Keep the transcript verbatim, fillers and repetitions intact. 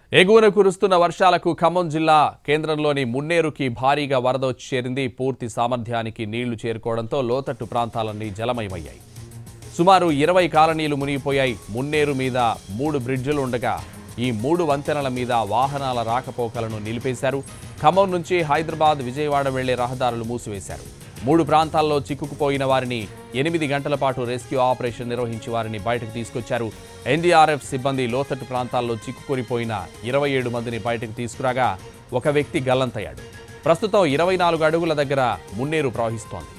ఎగువన కురుస్తున్న వర్షాలకు ఖమ్మం జిల్లా కేంద్రంలోని మున్నేరుకి భారీగా వరద వచ్చి చేరింది. పూర్తి సామర్థ్యానికి నీళ్లు చేరుకోవడంతో లోతట్టు ప్రాంతాలన్నీ జలమయమయ్యాయి. సుమారు ఇరవై కాలనీలు మునిగిపోయాయి. మున్నేరు మీద మూడు బ్రిడ్జిలు ఉండగా ఈ మూడు వంతెనల మీద వాహనాల రాకపోకలను నిలిపేశారు. ఖమ్మం నుంచి హైదరాబాద్, విజయవాడ వెళ్లే రహదారులు మూసివేశారు. మూడు ప్రాంతాల్లో చిక్కుకుపోయిన వారిని ఎనిమిది గంటల పాటు రెస్క్యూ ఆపరేషన్ నిర్వహించి వారిని బయటకు తీసుకొచ్చారు. ఎన్డీఆర్ఎఫ్ సిబ్బంది లోతట్టు ప్రాంతాల్లో చిక్కుకొనిపోయిన ఇరవై ఏడు మందిని బయటకు తీసుకురాగా ఒక వ్యక్తి గల్లంతయ్యాడు. ప్రస్తుతం ఇరవై నాలుగు అడుగుల దగ్గర మున్నేరు ప్రవహిస్తోంది.